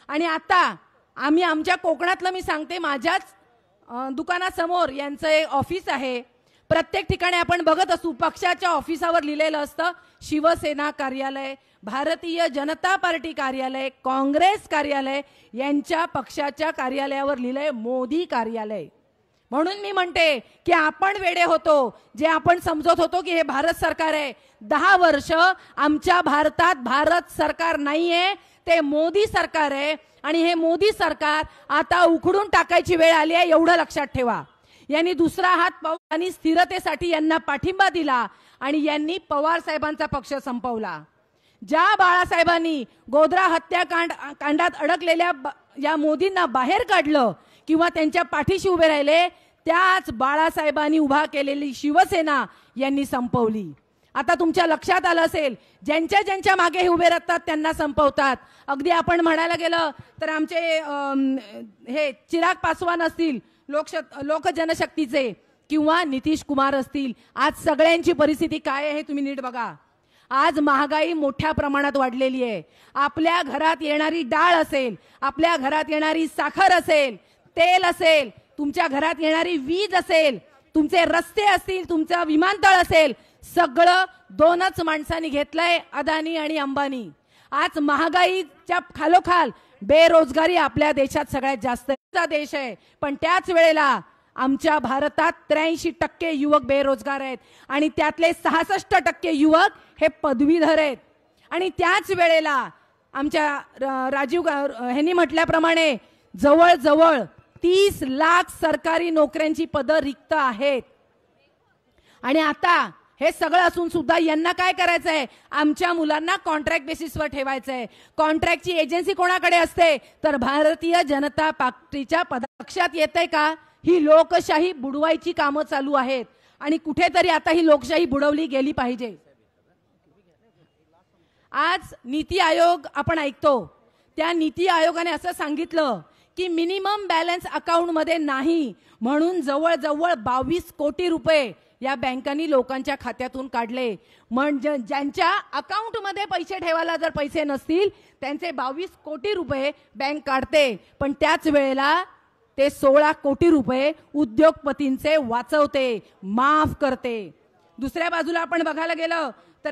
आणि आता आम्ही आमच्या कोकणातलं मी सांगते, माझ्याच दुकानासमोर यांचं एक ऑफिस आहे. प्रत्येक ठिकाणी आपण बघत असू पक्षाच्या ऑफिसावर लिहिलेलं असतं शिवसेना कार्यालय, भारतीय जनता पार्टी कार्यालय, काँग्रेस कार्यालय, यांच्या पक्षाच्या कार्यालयावर लिहिलंय मोदी कार्यालय. म्हणून मी म्हणते की आपण वेडे होतो जे आपण समजत होतो की हे भारत सरकार आहे. 10 वर्ष आमच्या भारतात भारत सरकार नाहीये, ते मोदी सरकार आहे. आणि हे मोदी सरकार आता उखडून टाकायची वेळ आली आहे, एवढं लक्षात ठेवा. यांनी दुसरा हात पवार आणि स्थिरतेसाठी यांना पाठिंबा दिला आणि यांनी पवार साहेबांचा पक्ष संपवला. ज्या बाळासाहेबांनी गोधरा हत्याकांडात अडकलेल्या या मोदींना बाहेर काढलं किंवा त्यांच्या पाठीशी उभे राहिले, त्याच बाळासाहेबांनी उभा केलेली शिवसेना यांनी संपवली. आता तुमच्या लक्षात आलं असेल, ज्यांच्या ज्यांच्या मागे हे उभे राहतात त्यांना संपवतात. अगदी आपण म्हणायला गेलं तर आमचे हे चिराग पासवान असतील लोक जनशक्तीचे, किंवा नितीश कुमार असतील, आज सगळ्यांची परिस्थिती काय आहे हे तुम्ही नीट बघा. आज महागाई मोठ्या प्रमाणात वाढलेली आहे. आपल्या घरात येणारी डाळ असेल, आपल्या घरात येणारी साखर असेल, तेल असेल, तुमच्या घरात येणारी वीज असेल, तुमचे रस्ते असतील, तुमचं विमानतळ असेल, सगळं दोनच माणसांनी घेतलंय, अदानी आणि अंबानी. आज महागाईच्या खालोखाल बेरोजगारी आपल्या देशात सगळ्यात जास्त देश आहे. पण त्याच वेळेला आमच्या भारतात 83% युवक बेरोजगार आहेत आणि त्यातले 66% युवक हे पदवीधर आहेत. आणि त्याच वेळेला आमच्या राजीव यांनी म्हटल्याप्रमाणे जवळजवळ 30 लाख सरकारी नोकऱ्यांची पदं रिक्त आहेत. आणि आता हे सगळं असून सुद्धा यांना काय करायचंय, आमच्या मुलांना कॉन्ट्रॅक्ट बेसिसवर ठेवायचंय. कॉन्ट्रॅक्टची एजन्सी कोणाकडे असते, तर भारतीय जनता पार्टीच्या पक्षात येते का? ही लोकशाही बुडवायची कामं चालू आहेत आणि कुठेतरी आता ही लोकशाही बुडवली गेली पाहिजे. आज नीती आयोग आपण ऐकतो, त्या नीती आयोगाने असं सांगितलं की मिनिमम बॅलन्स अकाउंट मध्ये नाही, म्हणून जवळजवळ 22 कोटी रुपये या बँकांनी लोकांच्या खात्यातून काढले. म्हणजे ज्यांच्या अकाउंट मध्ये पैसे ठेवायला जर पैसे नसतील त्यांचे 22 कोटी रुपये बँक काढते, पण त्याच वेळेला ते 16 कोटी रुपये उद्योगपतींचे वाचवते, माफ करते. दुसऱ्या बाजूला आपण बघायला गेलं तर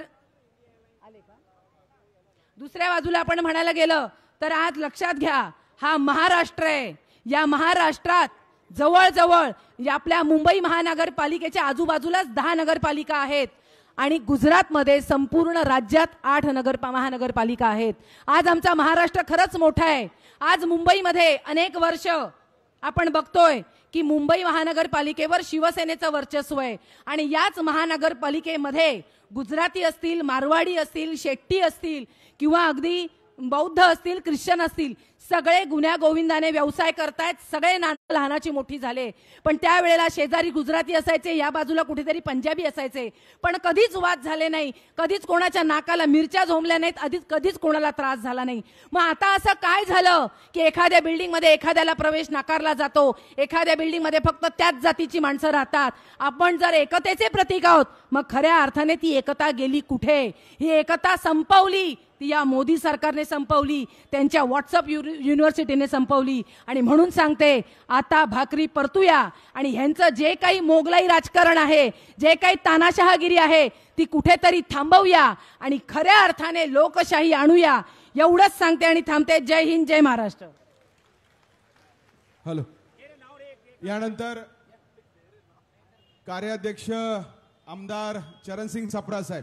म्हणायला गेलं तर आज लक्षात घ्या, हा महाराष्ट्र आहे. या महाराष्ट्रात जवळजवळ आपल्या मुंबई महानगरपालिकेच्या आजूबाजूलाच 10 नगरपालिका आहेत आणि गुजरातमध्ये संपूर्ण राज्यात 8 महानगरपालिका आहेत. आज आमचा महाराष्ट्र खरंच मोठा आहे. आज मुंबईमध्ये अनेक वर्ष आपण बघतोय की मुंबई महानगरपालिकेवर शिवसेनेचं वर्चस्व आहे आणि याच महानगरपालिकेमध्ये गुजराती असतील, मारवाडी असतील, शेट्टी असतील किंवा अगदी बौद्ध असतील, ख्रिश्चन असतील, सगळे गुन्ह्या गोविंदाने व्यवसाय करतायत. सगळे लहानाची मोठी झाले. पण त्यावेळेला शेजारी गुजराती असायचे, या बाजूला कुठेतरी पंजाबी असायचे, पण कधीच वाद झाले नाही, कधीच कोणाच्या नाकाला मिरच्या झोंबल्या नाहीत, कधीच कोणाला त्रास झाला नाही. मग आता असं काय झालं की एखाद्या बिल्डिंग मध्ये एखाद्याला प्रवेश नाकारला जातो, एखाद्या बिल्डिंग मध्ये फक्त त्याच जातीची माणसं राहतात. आपण जर एकतेचे प्रतीक आहोत, मग खऱ्या अर्थाने ती एकता गेली कुठे? ही एकता संपवली ती या मोदी सरकारने संपवली, त्यांच्या व्हॉट्सअप युनिव्हर्सिटीने संपवली. आणि म्हणून सांगते, आता भाकरी परतूया आणि ह्यांचं जे काही मोगलाई राजकारण आहे, जे काही तानाशहागिरी आहे, ती कुठेतरी थांबवूया आणि खऱ्या अर्थाने लोकशाही आणूया. एवढंच सांगते आणि थांबते. जय हिंद, जय महाराष्ट्र. हॅलो. यानंतर कार्याध्यक्ष आमदार चरणसिंग सप्रा साहेब.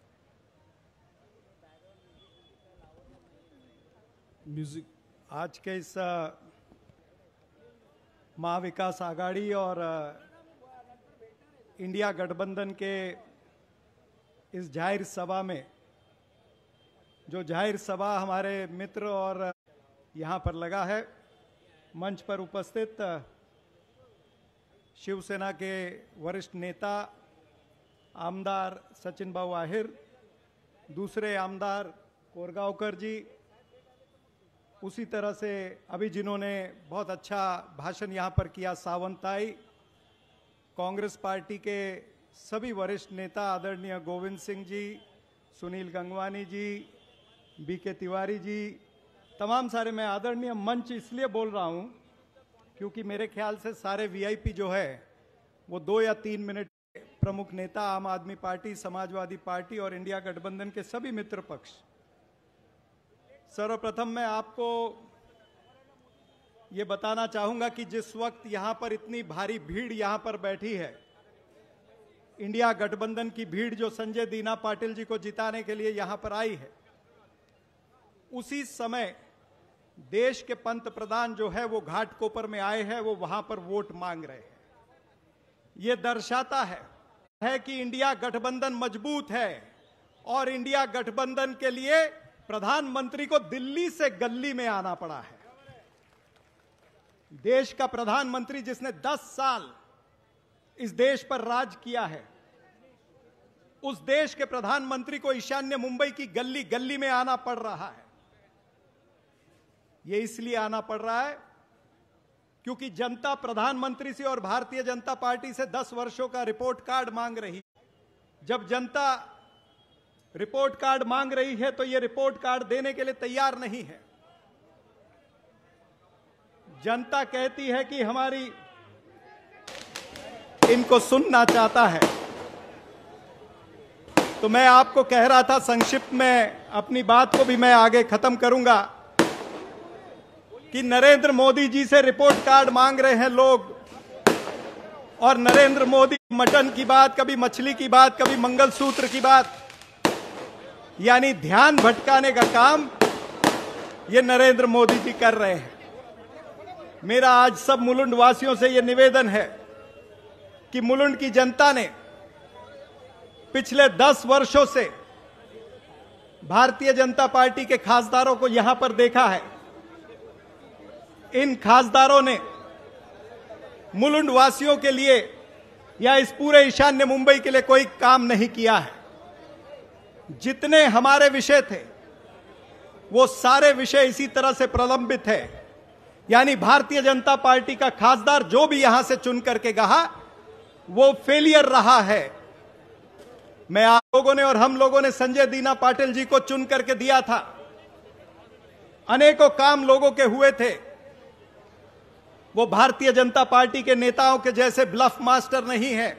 म्यूजिक. आज के इस महाविकास आघाड़ी और इंडिया गठबंधन के इस जाहिर सभा में, जो जाहिर सभा हमारे मित्र और यहाँ पर लगा है, मंच पर उपस्थित शिवसेना के वरिष्ठ नेता आमदार सचिन भाऊ आहिर, दूसरे आमदार कोरगांवकर जी, उसी तरह से अभी जिन्होंने बहुत अच्छा भाषण यहाँ पर किया सावंताई, कांग्रेस पार्टी के सभी वरिष्ठ नेता आदरणीय गोविंद सिंह जी, सुनील गंगवानी जी, बीके तिवारी जी, तमाम सारे, मैं आदरणीय मंच इसलिए बोल रहा हूं क्योंकि मेरे ख्याल से सारे वीआईपी जो है वो 2 या 3 मिनट, प्रमुख नेता आम आदमी पार्टी, समाजवादी पार्टी और इंडिया गठबंधन के सभी मित्र पक्ष। सर्वप्रथम मैं आपको ये बताना चाहूंगा कि जिस वक्त यहां पर इतनी भारी भीड़ यहां पर बैठी है, इंडिया गठबंधन की भीड़ जो संजय दीना पाटिल जी को जिताने के लिए यहां पर आई है, उसी समय देश के पंत प्रधान जो है वो घाटकोपर में आए हैं, वो वहां पर वोट मांग रहे हैं। ये दर्शाता है कि इंडिया गठबंधन मजबूत है और इंडिया गठबंधन के लिए प्रधानमंत्री को दिल्ली से गली में आना पड़ा है। देश का प्रधानमंत्री जिसने 10 साल इस देश पर राज किया है, उस देश के प्रधानमंत्री को ईशान्य मुंबई की गली गली में आना पड़ रहा है। यह इसलिए आना पड़ रहा है क्योंकि जनता प्रधानमंत्री से और भारतीय जनता पार्टी से 10 वर्षों का रिपोर्ट कार्ड मांग रही है। जब जनता रिपोर्ट कार्ड मांग रही है तो यह रिपोर्ट कार्ड देने के लिए तैयार नहीं है। जनता कहती है कि हमारी, इनको सुनना चाहता है। तो मैं आपको कह रहा था, संक्षिप्त में अपनी बात को भी मैं आगे खत्म करूंगा, कि नरेंद्र मोदी जी से रिपोर्ट कार्ड मांग रहे हैं लोग, और नरेंद्र मोदी मटन की बात, कभी मछली की बात, कभी मंगलसूत्र की बात, यानी ध्यान भटकाने का काम ये नरेंद्र मोदी जी कर रहे हैं। मेरा आज सब मुलुंड वासियों से यह निवेदन है कि मुलुंड की जनता ने पिछले 10 वर्षों से भारतीय जनता पार्टी के खासदारों को यहां पर देखा है। इन खासदारों ने मुलुंड वासियों के लिए या इस पूरे ईशान्य मुंबई के लिए कोई काम नहीं किया है। जितने हमारे विषय थे वो सारे विषय इसी तरह से प्रलंबित है। यानी भारतीय जनता पार्टी का खासदार जो भी यहां से चुन करके कहा वो फेलियर रहा है। मैं आप लोगों ने और हम लोगों ने संजय दीना पाटिल जी को चुन करके दिया था। अनेकों काम लोगों के हुए थे। वो भारतीय जनता पार्टी के नेताओं के जैसे ब्लफ मास्टर नहीं है।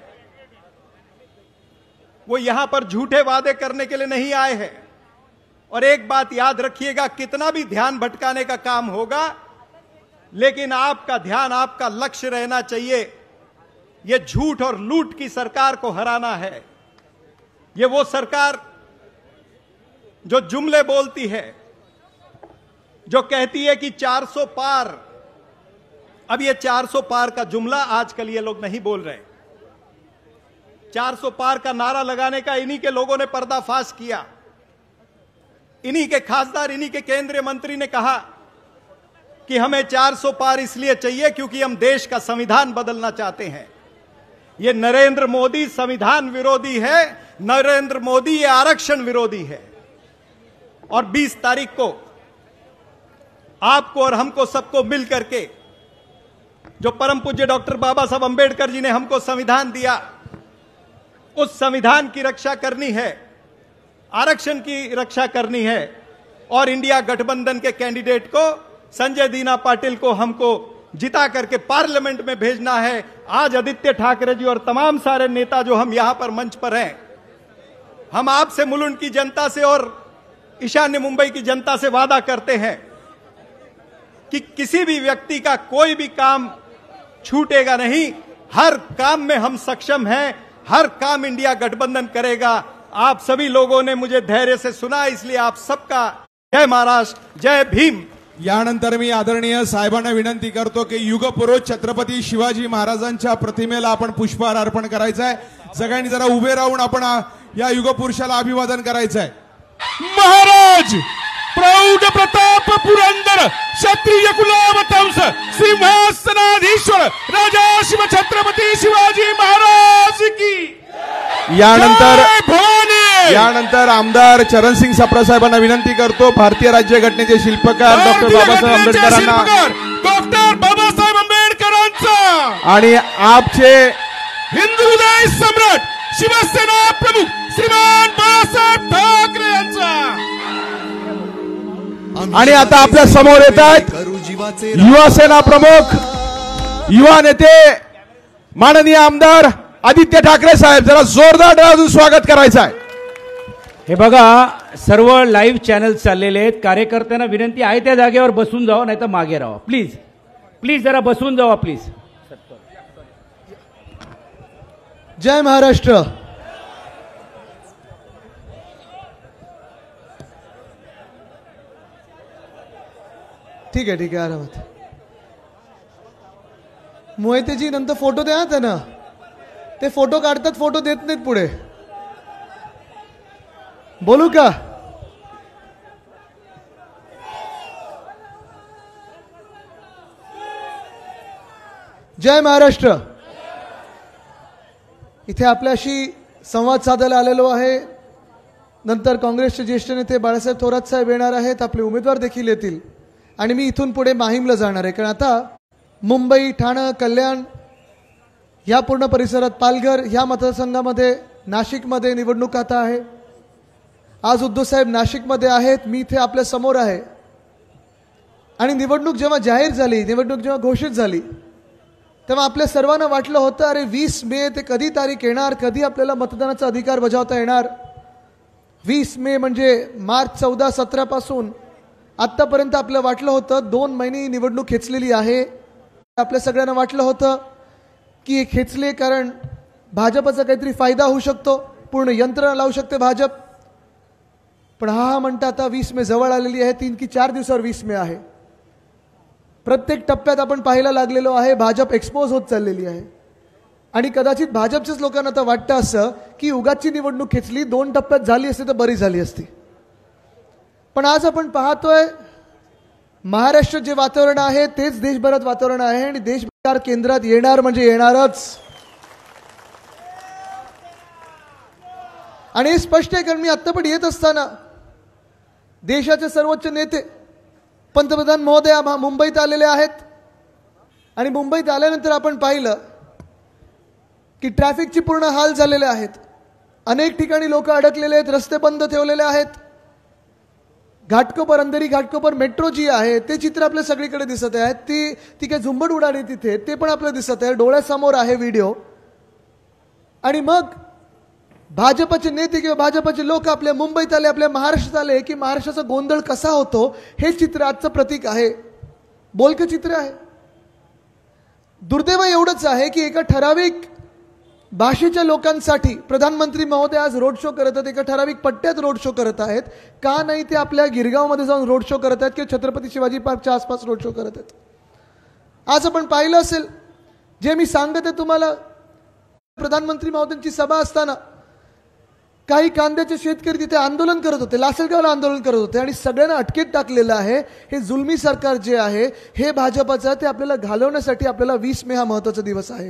वो यहां पर झूठे वादे करने के लिए नहीं आए हैं। और एक बात याद रखिएगा, कितना भी ध्यान भटकाने का काम होगा, लेकिन आपका ध्यान, आपका लक्ष्य रहना चाहिए, ये झूठ और लूट की सरकार को हराना है। ये वो सरकार जो जुमले बोलती है, जो कहती है कि 400 पार। अब ये 400 पार का जुमला आजकल ये लोग नहीं बोल रहे। 400 पार का नारा लगाने का इन्हीं के लोगों ने पर्दाफाश किया। इन्हीं के खासदार, इन्हीं के केंद्रीय मंत्री ने कहा कि हमें 400 पार इसलिए चाहिए क्योंकि हम देश का संविधान बदलना चाहते हैं। ये नरेंद्र मोदी संविधान विरोधी है, नरेंद्र मोदी ये आरक्षण विरोधी है। और 20 तारीख को आपको और हमको सबको मिल करके, जो परम पूज्य डॉक्टर बाबा साहब अंबेडकर जी ने हमको संविधान दिया, उस संविधान की रक्षा करनी है, आरक्षण की रक्षा करनी है। और इंडिया गठबंधन के कैंडिडेट को, संजय दीना पाटिल को हमको जिता करके पार्लियामेंट में भेजना है। आज आदित्य ठाकरे जी और तमाम सारे नेता जो हम यहां पर मंच पर हैं, हम आपसे, मुलुंड की जनता से और ईशान्य मुंबई की जनता से वादा करते हैं कि किसी भी व्यक्ति का कोई भी काम छूटेगा नहीं। हर काम में हम सक्षम हैं, हर काम इंडिया गठबंधन करेगा। आप सभी लोगों ने मुझे धैर्य से सुना, इसलिए आप सबका जय महाराष्ट्र, जय भीम। यानंतर मी आदरणीय साहेबांना विनंती करतो की युगपुरुष छत्रपती शिवाजी महाराजांच्या प्रतिमेला आपण पुष्पहार अर्पण करायचा आहे। सगळ्यांनी जरा उभे राहून आपण या युगपुरुषाला अभिवादन करायचं आहे। महाराज प्रौढ प्रताप पुरंदर क्षत्रिय कुलावतंस सिंहासनाधीश्वर राजा शिव छत्रपती शिवाजी महाराज की। यानंतर आमदार चरणसिंग सप्रा साहेबांना विनंती करतो, भारतीय राज्य घटनेचे शिल्पकार डॉक्टर बाबासाहेब आंबेडकरांना, डॉक्टर बाबासाहेब आंबेडकरांचा आणि आपचे हिंदू हृदय सम्राट शिवसेना प्रमुख श्रीमान बाळासाहेब ठाकरे यांचा। आणि आता आपल्या समोर येत आहेत युवा सेना प्रमुख युवा नेते माननीय आमदार आदित्य ठाकरे साहेब. जरा जोरदार टाळ्यांनी स्वागत करायचं आहे. हे बघा, सर्व लाईव्ह चॅनल चाललेले आहेत. कार्यकर्त्यांना विनंती आहे त्या जागेवर बसून जावा, नाही तर मागे राहा. प्लीज प्लीज जरा बसून जावा प्लीज. जय महाराष्ट्र. ठीक आहे आरामात. मोहितेजी नंतर फोटो द्या ना त्यांना. ते फोटो काढतात, फोटो देत नाहीत पुढे. बोलू का? जय महाराष्ट्र. इथे आपल्याशी संवाद साधायला आलेलो आहे. नंतर काँग्रेसचे ज्येष्ठ नेते बाळासाहेब थोरात साहेब येणार आहेत. आपले उमेदवार देखील येतील आणि मी इथून पुढे माहीमला जाणार आहे. कारण आता मुंबई, ठाणे, कल्याण या पूर्ण परिसरात, पालघर ह्या मतदारसंघामध्ये, नाशिकमध्ये निवडणूक आता आहे. आज उद्धव साहेब नाशिकमध्ये आहेत, मी इथे आपल्या समोर आहे. आणि निवडणूक जेव्हा जाहीर झाली, निवडणूक जेव्हा घोषित झाली, तेव्हा आपल्या सर्वांना वाटलं होतं अरे 20 मे ते कधी तारीख येणार, कधी आपल्याला मतदानाचा अधिकार बजावता येणार. 20 मे म्हणजे मार्च 14-17 पासून आत्तापर्यंत आपलं वाटलं होतं 2 महिने निवडणूक खेचलेली आहे. आपल्या सगळ्यांना वाटलं होतं की हे खेचले कारण भाजपचा काहीतरी फायदा होऊ शकतो, पूर्ण यंत्रणा लावू शकते भाजप. पण हा म्हणता आता 20 मे जवळ आलेली आहे. 3 की 4 दिवसावर 20 मे आहे. प्रत्येक टप्प्यात आपण पाहायला लागलेलो आहे भाजप एक्सपोज होत चाललेली आहे. आणि कदाचित भाजपच्याच लोकांना आता वाटतं असं की उगाची निवडणूक खेचली, 2 टप्प्यात झाली असती तर बरी झाली असती. पण आज आपण पाहतोय महाराष्ट्रात जे वातावरण आहे तेच देशभरात वातावरण आहे. आणि देश सरकार केंद्रात येणार म्हणजे येणारच. आणि हे स्पष्ट आहे कारण मी आत्ता पण येत असताना देशाचे सर्वोच्च नेते पंतप्रधान महोदय मुंबईत आलेले आहेत. आणि मुंबईत आल्यानंतर आपण पाहिलं की ट्रॅफिकची पूर्ण हाल झालेले आहेत. अनेक ठिकाणी लोक अडकलेले आहेत, रस्ते बंद ठेवलेले आहेत. घाटकोपर, अंधेरी घाटकोपर मेट्रो जी आहे ते चित्र आपल्या सगळीकडे दिसत आहे. ती काय झुंबड उडाली तिथे, ते पण आपल्याला दिसत आहे, डोळ्यासमोर आहे व्हिडिओ. आणि मग भाजपचे नेते किंवा भाजपचे लोक आपल्या मुंबईत आले, आपल्या महाराष्ट्रात आले की महाराष्ट्राचा गोंधळ कसा होतो हे चित्र आजचं प्रतीक आहे. बोलकं चित्र आहे. दुर्दैव एवढंच आहे की एका ठराविक भाषेच्या लोकांसाठी प्रधानमंत्री महोदय आज रोड शो करत आहेत. एका ठराविक पट्ट्यात रोड शो करत आहेत. का नाही ते आपल्या गिरगावमध्ये जाऊन रोड शो करत आहेत किंवा छत्रपती शिवाजी पार्कच्या आसपास रोड शो करत आहेत. आज आपण पाहिलं असेल, जे मी सांगत आहे तुम्हाला, प्रधानमंत्री महोदयांची सभा असताना काही कांद्याचे शेतकरी तिथे आंदोलन करत होते, लासलगावला आंदोलन करत होते आणि सगळ्यांना अटकेत टाकलेलं आहे. हे जुलमी सरकार जे आहे हे भाजपचं, ते आपल्याला घालवण्यासाठी आपल्याला 20 मे हा महत्त्वाचा दिवस आहे.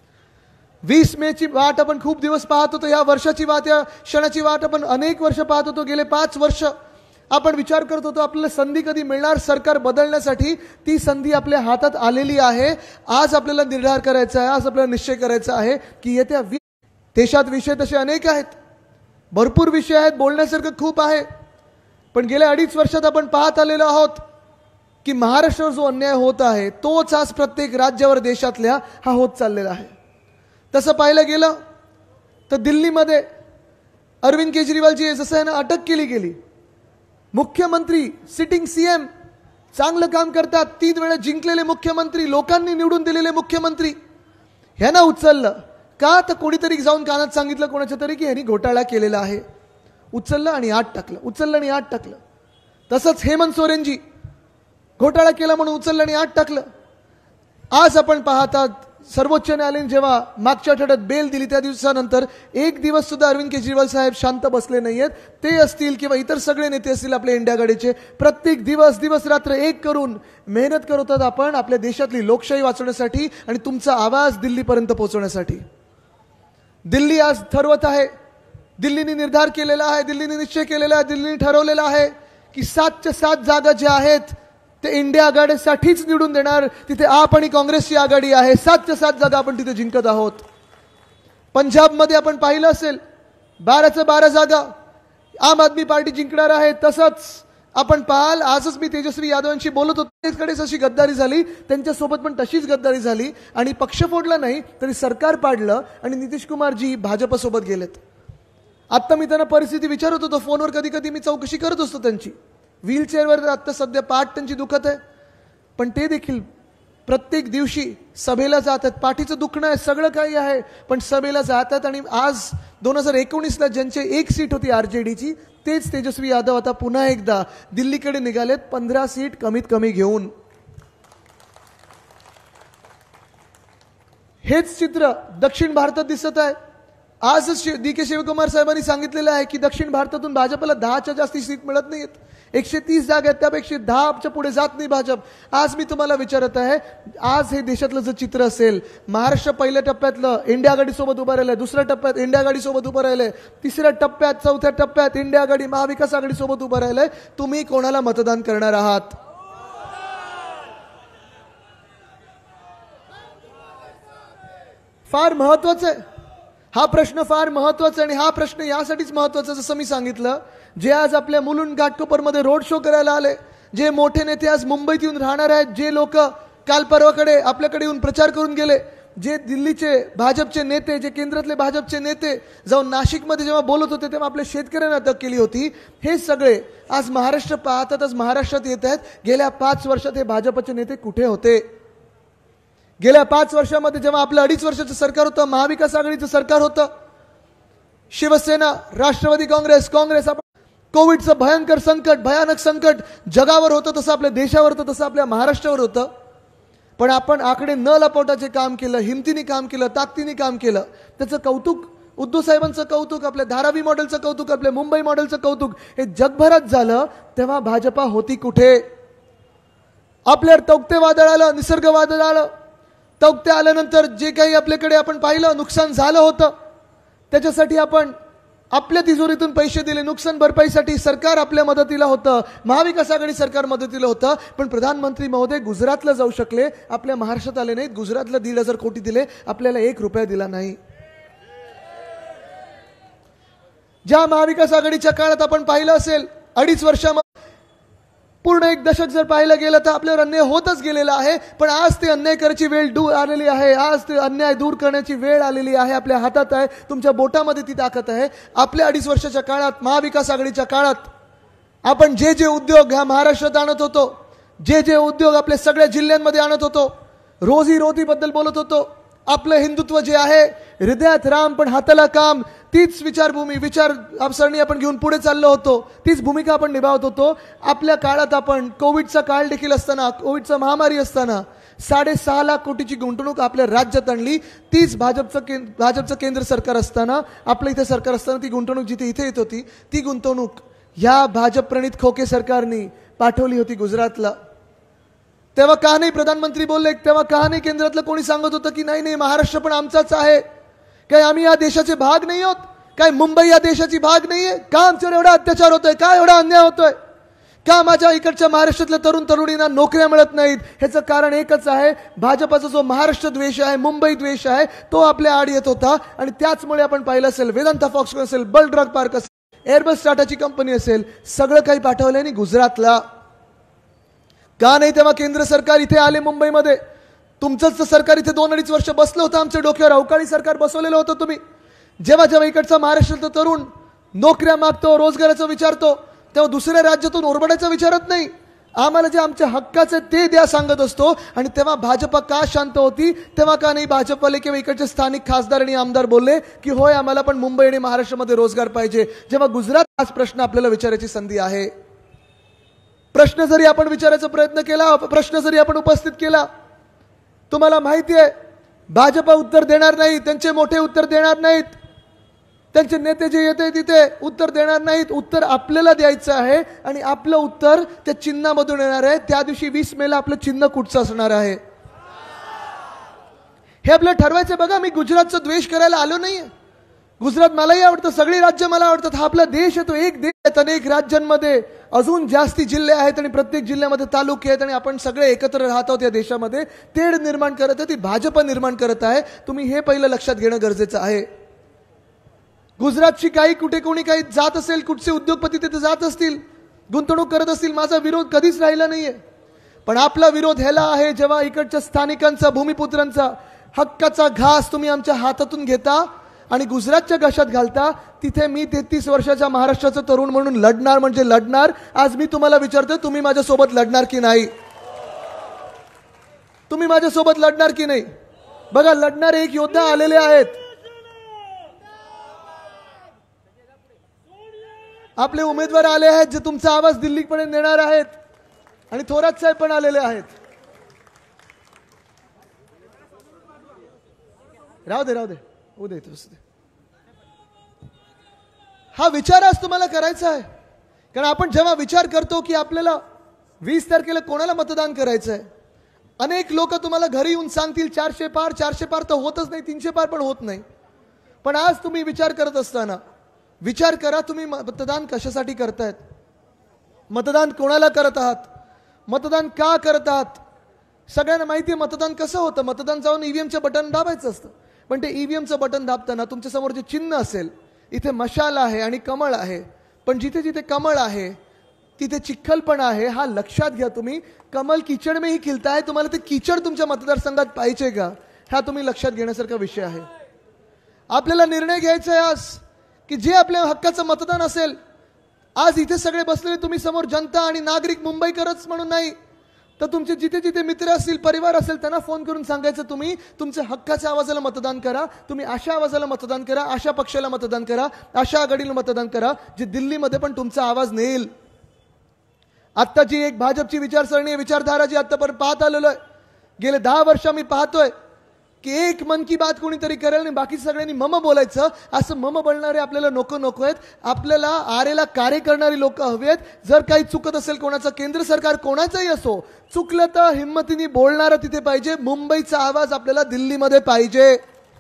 20 मेची वाट आपण खूप दिवस पाहत होतो. या वर्षाची वाट, या क्षणाची वाट आपण अनेक वर्ष पाहत होतो. गेले 5 वर्ष आपण विचार करत होतो आपल्याला संधी कधी मिळणार सरकार बदलण्यासाठी. ती संधी आपल्या हातात आलेली आहे. आज आपल्याला निर्धार करायचा आहे, आज आपल्याला निश्चय करायचा आहे की येत्या देशात विषय तसे अनेक आहेत, भरपूर विषय आहेत, बोलण्यासारखं खूप आहे. पण गेल्या 2.5 वर्षात आपण पाहत आलेलो आहोत की महाराष्ट्रावर जो अन्याय होत आहे तोच आज प्रत्येक राज्यावर देशातल्या हा होत चाललेला आहे. तसं पाहिलं गेलं तर दिल्लीमध्ये अरविंद केजरीवालजी जसं आहे ना अटक केली गेली. मुख्यमंत्री, सिटिंग सीएम चांगलं काम करतात, 3 वेळा जिंकलेले मुख्यमंत्री, लोकांनी निवडून दिलेले मुख्यमंत्री, ह्यांना उचललं का? तर कोणीतरी जाऊन कानात सांगितलं कोणाच्या तरी की ह्यांनी घोटाळा केलेला आहे. उचललं आणि आत टाकलं, उचललं आणि आत टाकलं. तसंच हेमंत सोरेनजी घोटाळा केला म्हणून उचललं आणि आत टाकलं. आज आपण पाहतात सर्वोच्च न्यायालयाने जेव्हा मागच्या आठवड्यात बेल दिली त्या दिवसानंतर 1 दिवस सुद्धा अरविंद केजरीवाल साहेब शांत बसले नाहीयेत. ते असतील किंवा इतर सगळे नेते असतील आपले इंडिया आघाडीचे, प्रत्येक दिवस रात्र एक करून मेहनत करत आहोत आपण आपल्या देशातली लोकशाही वाचवण्यासाठी आणि तुमचा आवाज दिल्लीपर्यंत पोहोचवण्यासाठी. दिल्ली आज ठरवत आहे, दिल्लीने निर्धार केलेला आहे, दिल्लीने निश्चय केलेला आहे, दिल्लीने ठरवलेला आहे की 7च्या 7 जागा ज्या आहेत ते इंडिया आघाडीसाठीच निवडून देणार. तिथे आप आणि काँग्रेसची आघाडी आहे. 7च्या 7 जागा आपण तिथे जिंकत आहोत. पंजाबमध्ये आपण पाहिलं असेल 12च्या 12 जागा आम आदमी पार्टी जिंकणार आहे. तसंच आपण पाहाल, आजच मी तेजस्वी यादवांशी बोलत होतो, त्याकडेच अशी गद्दारी झाली, त्यांच्यासोबत पण तशीच गद्दारी झाली आणि पक्ष फोडला नाही तरी सरकार पाडलं आणि नितीश कुमारजी भाजपसोबत गेलेत. आत्ता मी त्यांना परिस्थिती विचारत होतो फोनवर, कधी कधी मी चौकशी करत असतो त्यांची. व्हीलचेअरवर आत्ता सध्या पाठ त्यांची दुखत आहे, पण ते देखील प्रत्येक दिवशी सभेला जातात. पाठीचं दुखणं आहे, सगळं काही आहे, पण सभेला जातात. आणि आज 2019ला ज्यांचे 1 सीट होती आरजेडीची, तेच तेजस्वी यादव आता पुन्हा एकदा दिल्लीकडे निघालेत 15 सीट कमीत कमी घेऊन. हेच चित्र दक्षिण भारतात दिसत आहे. आजच DK शिवकुमार साहेबांनी सांगितलेलं आहे की दक्षिण भारतातून भाजपला 10च्या जास्ती सीट मिळत नाहीत. 130 जागा आहेत, त्यापेक्षा 10च्या पुढे जात नाही भाजप. आज मी तुम्हाला विचारत आहे, आज हे देशातलं जर चित्र असेल, महाराष्ट्र पहिल्या टप्प्यातलं इंडिया आघाडीसोबत उभं राहिलंय, दुसऱ्या टप्प्यात इंडिया आघाडीसोबत उभं राहिलंय, तिसऱ्या टप्प्यात, चौथ्या टप्प्यात इंडिया आघाडी महाविकास आघाडीसोबत उभं राहिलंय, तुम्ही कोणाला मतदान करणार आहात? फार महत्वाचं आहे हा प्रश्न, फार महत्वाचा. आणि हा प्रश्न यासाठीच महत्वाचा, जसं मी सांगितलं, जे आज आपल्या मुलुंड घाटकोपरमध्ये रोड शो करायला आले, जे मोठे नेते आज मुंबईत येऊन राहणार आहेत, जे लोक काल परवाकडे आपल्याकडे येऊन प्रचार करून गेले, जे दिल्लीचे भाजपचे नेते, जे केंद्रातले भाजपचे नेते जाऊन नाशिकमध्ये जेव्हा बोलत होते तेव्हा आपल्या शेतकऱ्यांना अटक केली होती, हे सगळे आज महाराष्ट्र पाहतात, आज महाराष्ट्रात येत आहेत. गेल्या 5 वर्षात हे भाजपचे नेते कुठे होते? गेल्या 5 वर्षामध्ये जेव्हा आपलं 2.5 वर्षाचं सरकार होतं, महाविकास आघाडीचं सरकार होतं, शिवसेना, राष्ट्रवादी काँग्रेस, आपण कोविडचं भयंकर संकट, भयानक संकट जगावर होतं, तसं आपल्या देशावर होतं, तसं आपल्या महाराष्ट्रावर होतं. पण आपण आकडे न लपवण्याचे काम केलं, हिमतीने काम केलं, ताकदीने काम केलं. त्याचं कौतुक, उद्धव साहेबांचं कौतुक, आपल्या धारावी मॉडेलचं कौतुक, आपल्या मुंबई मॉडेलचं कौतुक हे जगभरात झालं. तेव्हा भाजपा होती कुठे? आपल्यावर तौक्ते वादळ आलं, निसर्ग वादळ आलं. तौक्ते आल्यानंतर जे काही आपल्याकडे आपण पाहिलं नुकसान झालं होतं, त्याच्यासाठी आपण आपल्या तिजोरीतून पैसे दिले. नुकसान भरपाईसाठी सरकार आपल्या मदतीला होतं, महाविकास आघाडी सरकार मदतीला होतं. पण प्रधानमंत्री महोदय गुजरातला जाऊ शकले, आपल्या महाराष्ट्रात आले नाहीत. गुजरातला 1,500 कोटी दिले, आपल्याला 1 रुपया दिला नाही. ज्या महाविकास आघाडीच्या काळात आपण पाहिलं असेल, 2.5 वर्षामध्ये पूर्ण 1 दशक जर पाहिलं गेलं तर आपल्यावर अन्याय होतच गेलेला आहे. पण आज ते अन्याय करायची वेळ आलेली आहे. आज ते अन्याय दूर करण्याची वेळ आलेली आहे. आपल्या हातात आहे, तुमच्या बोटामध्ये ती ताकद आहे. आपल्या 2.5 वर्षाच्या काळात, महाविकास आघाडीच्या काळात आपण जे जे उद्योग ह्या महाराष्ट्रात आणत होतो, जे जे उद्योग आपल्या सगळ्या जिल्ह्यांमध्ये आणत होतो, रोजी रोटीबद्दल बोलत होतो, आपलं हिंदुत्व जे आहे, हृदयात राम पण हाताला काम, तीच विचारसरणी आपण घेऊन पुढे चाललो होतो, तीच भूमिका आपण निभावत होतो. आपल्या काळात आपण कोविडचा काळ देखील असताना, कोविडचा महामारी असताना 6.5 लाख कोटीची गुंतवणूक आपल्या राज्यात आणली. तीच भाजपचं केंद्र सरकार असताना, आपलं इथे सरकार असताना ती गुंतवणूक जिथे इथे येत होती, ती गुंतवणूक ह्या भाजप प्रणित खोके सरकारने पाठवली होती गुजरातला. तेव्हा का नाही प्रधानमंत्री बोलले? तेव्हा का नाही केंद्रातलं कोणी सांगत होतं की नाही महाराष्ट्र पण आमचाच आहे? काय आम्ही या देशाचे भाग नाही आहोत? काय मुंबई या देशाची भाग नाहीये? का आमच्यावर एवढा अत्याचार होतोय? का एवढा अन्याय होतोय? का माझ्या इकडच्या महाराष्ट्रातल्या तरुण तरुणींना नोकऱ्या मिळत नाहीत? ह्याचं कारण एकच आहे, भाजपाचा जो महाराष्ट्र द्वेष आहे, मुंबई द्वेष आहे, तो आपल्या आड येत होता. आणि त्याचमुळे आपण पाहिलं असेल, वेदांता फॉक्सकॉन असेल, बल ड्रग पार्क असेल, एअरबस टाटाची कंपनी असेल, सगळं काही पाठवलंय गुजरातला. का नाही तेव्हा केंद्र सरकार इथे आले मुंबईमध्ये? तुमचंच सरकार इथे 2-2.5 वर्ष बसलं होतं आमच्या डोक्यावर, अवकाळी सरकार बसवलेलं होतं तुम्ही. जेव्हा जेव्हा इकडचा महाराष्ट्रातला तरुण नोकऱ्या मागतो, रोजगाराचं विचारतो, तेव्हा दुसऱ्या राज्यातून ओरबडायचं विचारत नाही. आम्हाला जे आमच्या हक्काचे ते द्या सांगत असतो. आणि तेव्हा भाजपा का शांत होती? तेव्हा का नाही भाजपवाले किंवा इकडचे स्थानिक खासदार आणि आमदार बोलले की होय आम्हाला पण मुंबई आणि महाराष्ट्रामध्ये रोजगार पाहिजे? जेव्हा गुजरात हाच प्रश्न आपल्याला विचारायची संधी आहे. प्रश्न जरी आपण विचारायचा प्रयत्न केला, प्रश्न जरी आपण उपस्थित केला, तुम्हाला माहिती आहे भाजपा उत्तर देणार नाही, त्यांचे मोठे उत्तर देणार नाहीत, त्यांचे नेते जे येते तिथे उत्तर देणार नाहीत. उत्तर आपल्याला द्यायचं आहे आणि आपलं उत्तर त्या चिन्हामधून येणार आहे. त्या दिवशी 20 मेला आपलं चिन्ह कुठचं असणार आहे हे आपल्याला ठरवायचं. बघा, मी गुजरातचा द्वेष करायला आलो नाहीये. गुजरात मलाही आवडतं, सगळी राज्य मला आवडतात. हा आपला देश आहे, तो एक देश आहे. अनेक राज्यांमध्ये अजून जास्ती जिल्हे आहेत आणि प्रत्येक जिल्ह्यामध्ये तालुके आहेत आणि आपण सगळे एकत्र राहत आहोत या देशामध्ये. तेढ निर्माण करत आहे ती भाजपा निर्माण करत आहे. तुम्ही हे पहिलं लक्षात घेणं गरजेचं आहे. गुजरातची काही कुठे कोणी काही जात असेल, कुठचे उद्योगपती तिथे जात असतील, गुंतवणूक करत असतील, माझा विरोध कधीच राहिला नाहीये. पण आपला विरोध ह्याला आहे जेव्हा इकडच्या स्थानिकांचा, भूमिपुत्रांचा हक्काचा घास तुम्ही आमच्या हातातून घेता आणि गुजरातच्या घशात घालता. तिथे मी 33 वर्षाचा महाराष्ट्राचा तरुण म्हणून लढणार म्हणजे लढणार. आज मी तुम्हाला विचारतो, तुम्ही माझ्यासोबत लढणार की नाही? तुम्ही माझ्यासोबत लढणार की नाही? बघा, लढणारे एक योद्धा आलेले आहेत. आपले उमेदवार आले आहेत जे तुमचा आवाज दिल्लीपर्यंत नेणार आहेत. आणि थोरात साहेब पण आलेले आहेत. राहू दे उद्या येतो. हा विचार आज तुम्हाला करायचा आहे. कारण आपण जेव्हा विचार करतो की आपल्याला 20 तारखेला कोणाला मतदान करायचं आहे, अनेक लोक तुम्हाला घरी येऊन सांगतील 400 पार तर होतच नाही, 300 पार पण होत नाही. पण आज तुम्ही विचार करत असताना विचार करा, तुम्ही मतदान कशासाठी करतायत? मतदान कोणाला करत आहात? मतदान का करत आहात? सगळ्यांना माहिती आहे मतदान कसं होतं. मतदान जाऊन ईव्हीएमचं बटन दाबायचं असतं. पण ते ईव्हीएमचं बटन दाबताना तुमच्या समोर जे चिन्ह असेल, इथे मशाल आहे आणि कमळ आहे. पण जिथे जिथे कमळ आहे तिथे चिखल पण आहे. हा लक्षात घ्या तुम्ही. कमल कीचड में ही खिलता है. तुम्हाला ते कीचड तुमच्या मतदारसंघात पाहिजे का? हा तुम्ही लक्षात घेण्यासारखा विषय आहे. आपल्याला निर्णय घ्यायचा आहे आज की जे आपल्या हक्काचं मतदान असेल. आज इथे सगळे बसलेले तुम्ही समोर जनता आणि नागरिक, मुंबईकरच म्हणून नाही तर तुमचे जिथे जिथे मित्र असतील, परिवार असेल, त्यांना फोन करून सांगायचं तुम्ही तुमच्या हक्काच्या आवाजाला मतदान करा. तुम्ही अशा आवाजाला मतदान करा, अशा पक्षाला मतदान करा, अशा आघाडीला मतदान करा जे दिल्लीमध्ये पण तुमचा आवाज नेईल. आत्ताची एक भाजपची विचारसरणी, विचारधारा जी आतापर्यंत पाहत आलेलो आहे, गेले 10 वर्ष मी पाहतोय की एक मन की बात कोणीतरी करेल आणि बाकी सगळ्यांनी मम बोलायचं. असं मम बोलणारे आपल्याला नको आहेत. आपल्याला आरेला कार्य करणारी लोक हवी आहेत. जर काही चुकत असेल कोणाचं, केंद्र सरकार कोणाचंही असो, चुकलं तर हिंमतीने बोलणारं तिथे पाहिजे. मुंबईचा आवाज आपल्याला दिल्लीमध्ये पाहिजे,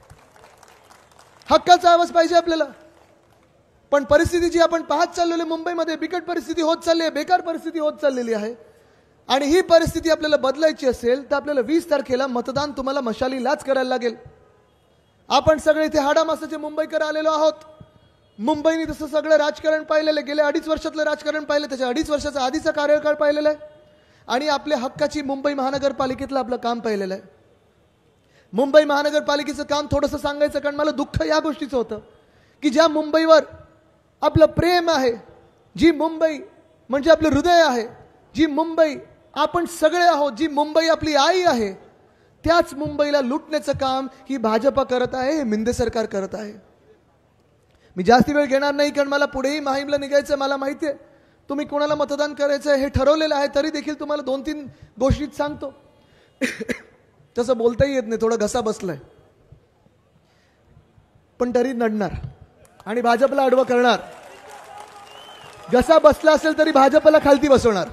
हक्काचा आवाज पाहिजे आपल्याला. पण परिस्थिती जी आपण पाहत चाललेली मुंबईमध्ये बिकट परिस्थिती होत चालली आहे, बेकार परिस्थिती होत चाललेली आहे. आणि ही परिस्थिती आपल्याला बदलायची असेल तर आपल्याला 20 तारखेला मतदान तुम्हाला मशालीलाच करायला लागेल. आपण सगळे इथे हाडामासाचे मुंबईकर आलेलो आहोत. मुंबईने तसं सगळं राजकारण पाहिलेलं आहे. गेल्या 2.5 वर्षातलं राजकारण पाहिलं, त्याच्या 2.5 वर्षाचा आधीचा कार्यकाळ पाहिलेला आहे आणि आपल्या हक्काची मुंबई महानगरपालिकेतलं आपलं काम पाहिलेलं आहे. मुंबई महानगरपालिकेचं काम थोडंसं सांगायचं, कारण मला दुःख या गोष्टीचं होतं की ज्या मुंबईवर आपलं प्रेम आहे, जी मुंबई म्हणजे आपलं हृदय आहे, जी मुंबई आपण सगळे आहोत, जी मुंबई आपली आई आहे, त्याच मुंबईला लुटण्याचं काम ही भाजपा करत आहे, हे मिंदे सरकार करत आहे. मी जास्ती वेळ घेणार नाही कारण मला पुढेही माहीमला निघायचं. मला माहिती आहे तुम्ही कोणाला मतदान करायचं हे ठरवलेलं आहे. तरी देखील तुम्हाला 2-3 गोष्टीत सांगतो. तसं बोलताही येत नाही, थोडा घसा बसलाय, पण तरी लढणार आणि भाजपला आडवं करणार. घसा बसला असेल तरी भाजपला खालती बसवणार.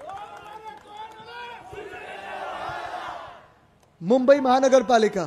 मुंबई महानगरपालिका,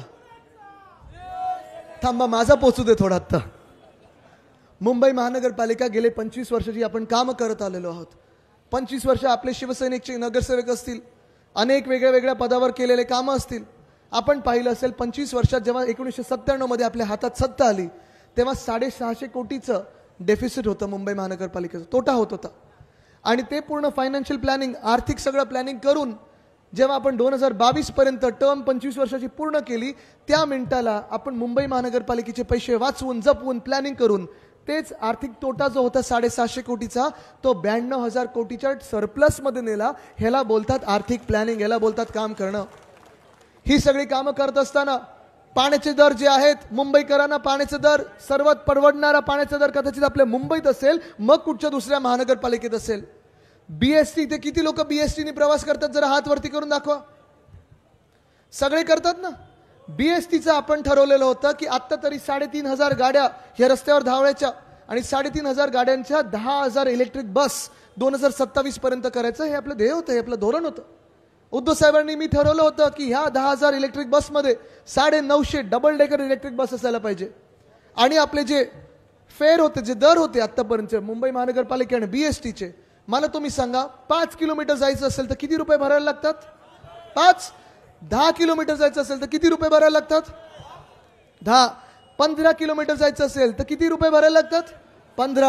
थांबा माझा पोचू दे थोडा. आता मुंबई महानगरपालिका गेले 25 वर्षाची आपण काम करत आलेलो आहोत. 25 वर्ष आपले शिवसैनिकचे नगरसेवक असतील, अनेक वेगळ्या पदावर केलेले कामं असतील. आपण पाहिलं असेल 25 वर्षात जेव्हा 1997 मध्ये आपल्या हातात सत्ता आली तेव्हा 650 कोटीचं डेफिसिट होतं मुंबई महानगरपालिकेचं, तोटा होत होता. आणि ते पूर्ण फायनान्शियल प्लॅनिंग, आर्थिक सगळं प्लॅनिंग करून जेव्हा आपण 2022 पर्यंत टर्म 25 वर्षाची पूर्ण केली, त्या मिनिटाला आपण मुंबई महानगरपालिकेचे पैसे वाचवून, जपून, प्लॅनिंग करून तेच आर्थिक तोटा जो होता 750 कोटीचा तो 92,000 कोटीच्या सरप्लस मध्ये नेला. ह्याला बोलतात आर्थिक प्लॅनिंग, ह्याला बोलतात काम करणं. ही सगळी कामं करत असताना पाण्याचे दर जे आहेत, मुंबईकरांना पाण्याचे दर, सर्वात परवडणारा पाण्याचा दर कदाचित आपल्या मुंबईत असेल, मग कुठच्या दुसऱ्या महानगरपालिकेत असेल. बीएसटी, ते किती लोक बीएसटीने प्रवास करतात जरा हात वरती करून दाखवा. सगळे करतात ना. बीएसटीचं आपण ठरवलेलं होतं की आता तरी 3,500 गाड्या या रस्त्यावर धावायच्या आणि 3,500 गाड्यांच्या 10,000 इलेक्ट्रिक बस 2027 पर्यंत करायचं. हे आपलं ध्येय होतं, हे आपलं धोरण होतं. उद्धव साहेबांनी मी ठरवलं होतं की ह्या 10,000 इलेक्ट्रिक बसमध्ये 950 डबल डेकर इलेक्ट्रिक बस असायला पाहिजे. आणि आपले जे फेअर होते, जे दर होते आतापर्यंत मुंबई महानगरपालिका आणि बीएसटीचे, मला तुम्ही सांगा 5 किलोमीटर जायचं असेल तर किती रुपये भरायला लागतात? 10 किलोमीटर जायचं असेल तर किती रुपये भरायला लागतात? 10. 15 किलोमीटर जायचं असेल तर किती रुपये भरायला लागतात? 15.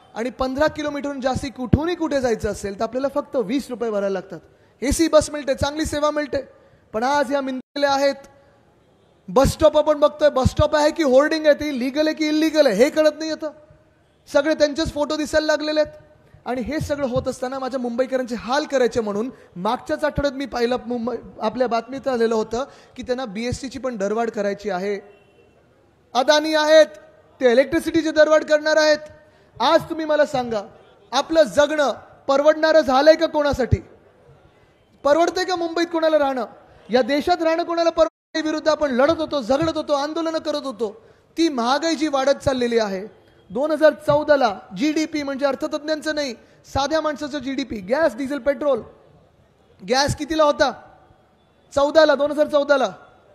आणि 15 किलोमीटरहून जास्ती कुठूनही कुठे जायचं असेल तर आपल्याला फक्त 20 रुपये भरायला लागतात. एसी बस मिळते, चांगली सेवा मिळते. पण आज या मिळालेल्या आहेत. बस स्टॉप आपण बघतोय, बस स्टॉप आहे की होर्डिंग आहे, ती लीगल आहे की इलिगल आहे हे कळत नाही. आता सगळे त्यांचेच फोटो दिसायला लागलेले आहेत. आणि हे सगळं होत असताना माझ्या मुंबईकरांचे हाल करायचे म्हणून मागच्याच आठवड्यात मी पाहिलं आपल्या बातमीत आलेलं होतं की त्यांना BSTची पण दरवाढ करायची आहे. अदानी आहेत ते इलेक्ट्रिसिटीची दरवाढ करणार आहेत. आज तुम्ही मला सांगा, आपलं जगणं परवडणारं झालंय का कोणासाठी? परवडतंय का मुंबईत कोणाला राहणं? या देशात राहणं कोणाला परवडते? विरुद्ध आपण लढत होतो, झगडत होतो, आंदोलनं करत होतो. ती महागाई जी वाढत चाललेली आहे. 2014ला GDP म्हणजे अर्थतज्ञांचं नाही, साध्या माणसाचं GDP, gas, diesel, petrol. Gas कितीला होता 2014ला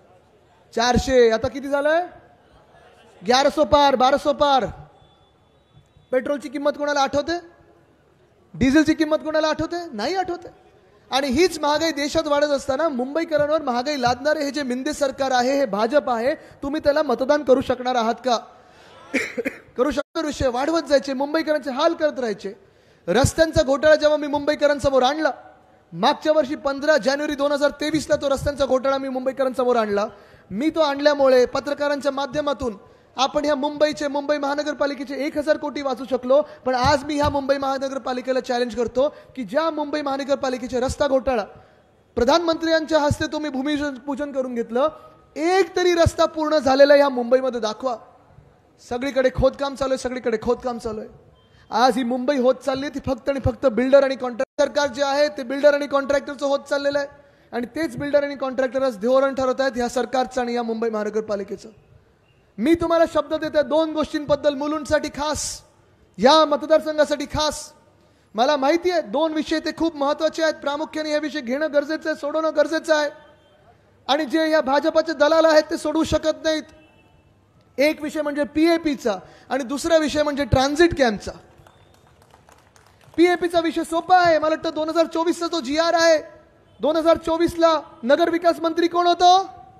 400. आता किती झालंय? 1100 पार, 1200 पार. पेट्रोलची किंमत कोणाला आठवते? डिझेलची किंमत कोणाला आठवते? नाही आठवते. आणि हीच महागाई देशात वाढत असताना मुंबईकरांवर महागाई लादणारे हे जे मिंदे सरकार आहे, हे भाजप आहे, तुम्ही त्याला मतदान करू शकणार आहात का? करू शकणार? विषय वाढवत जायचे, मुंबईकरांचे हाल करत राहायचे. रस्त्यांचा घोटाळा जेव्हा मी मुंबईकरांसमोर आणला, मागच्या वर्षी 15 जानेवारी 2023ला तो रस्त्यांचा घोटाळा मी मुंबईकरांसमोर आणला. मी तो आणल्यामुळे पत्रकारांच्या माध्यमातून आपण ह्या मुंबई महानगरपालिकेचे 1000 कोटी वाचू शकलो. पण आज मी ह्या मुंबई महानगरपालिकेला चॅलेंज करतो की ज्या मुंबई महानगरपालिकेचे रस्ता घोटाळा प्रधानमंत्र्यांच्या हस्ते तुम्ही भूमिपूजन करून घेतलं, एक तरी रस्ता पूर्ण झालेला ह्या मुंबईमध्ये दाखवा. सगळीकडे खोदकाम चालू आहे, सगळीकडे खोदकाम चालू आहे. आज ही मुंबई होत चालली ती फक्त आणि फक्त बिल्डर आणि कॉन्ट्रॅक्टर. सरकार जे आहे ते बिल्डर आणि कॉन्ट्रॅक्टरचं होत चाललेलं आहे. आणि तेच बिल्डर आणि कॉन्ट्रॅक्टरच धोरण ठरवत आहेत ह्या सरकारचं आणि या मुंबई महानगरपालिकेचं. मी तुम्हाला शब्द देते 2 गोष्टींबद्दल, मुलुंडसाठी खास, या मतदारसंघासाठी खास. मला माहिती आहे 2 विषय ते खूप महत्वाचे आहेत. प्रामुख्याने हे विषय घेणं गरजेचं आहे, सोडवणं गरजेचं आहे. आणि जे या भाजपाचे दलाल आहेत ते सोडवू शकत नाहीत. एक विषय म्हणजे PAPचा आणि दुसरा विषय म्हणजे ट्रान्झिट कॅम्पचा. PAPचा विषय सोपा आहे. मला वाटतं 2024चा तो GR आहे. 2024ला नगर विकास मंत्री कोण होतो?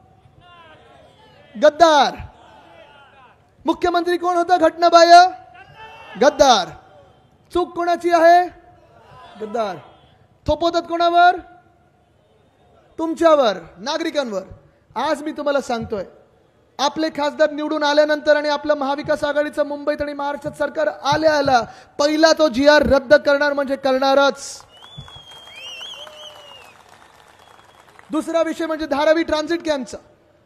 गद्दार. मुख्यमंत्री कोण होता? घटनाबाह्य गद्दार. चूक कोणाची आहे? गद्दार. थोपवतात कोणावर? तुमच्यावर, नागरिकांवर. आज मी तुम्हाला सांगतोय, आपले खासदार निवडून आल्यानंतर आणि आपलं महाविकास आघाडीचं मुंबईत आणि महाराष्ट्रात सरकार आल्या पहिला तो GR रद्द करणार म्हणजे करणारच. दुसरा विषय म्हणजे धारावी ट्रान्झिट कॅम्पचा.